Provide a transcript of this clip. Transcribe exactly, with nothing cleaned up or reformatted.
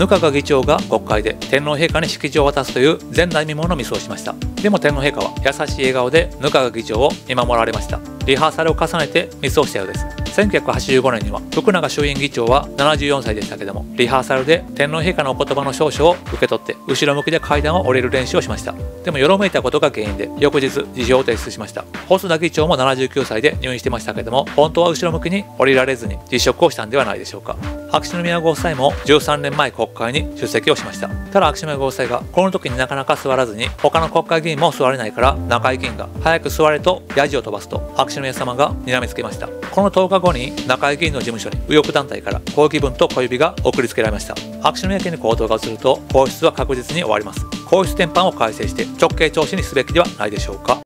額賀議長が国会で天皇陛下に式辞を渡すという前代未聞のミスをしました。でも天皇陛下は優しい笑顔で額賀議長を見守られました。リハーサルを重ねてミスをしたようです。せんきゅうひゃくはちじゅうごねんには福永衆院議長はななじゅうよんさいでしたけども、リハーサルで天皇陛下のお言葉の証書を受け取って後ろ向きで階段を降りる練習をしました。でもよろめいたことが原因で翌日辞表を提出しました。細田議長もななじゅうきゅうさいで入院してましたけども、本当は後ろ向きに降りられずに辞職をしたんではないでしょうか。秋篠宮ご夫妻もじゅうさんねんまえ国会に出席をしました。ただ秋篠宮ご夫妻がこの時になかなか座らずに他の国会議員も座れないから中井議員が早く座れとヤジを飛ばすと秋篠宮様が睨みつけました。このとおかごに中井議員の事務所に右翼団体から抗議文と小指が送りつけられました。秋篠宮家に行動が移ると皇室は確実に終わります。皇室典範を改正して直系長子にすべきではないでしょうか。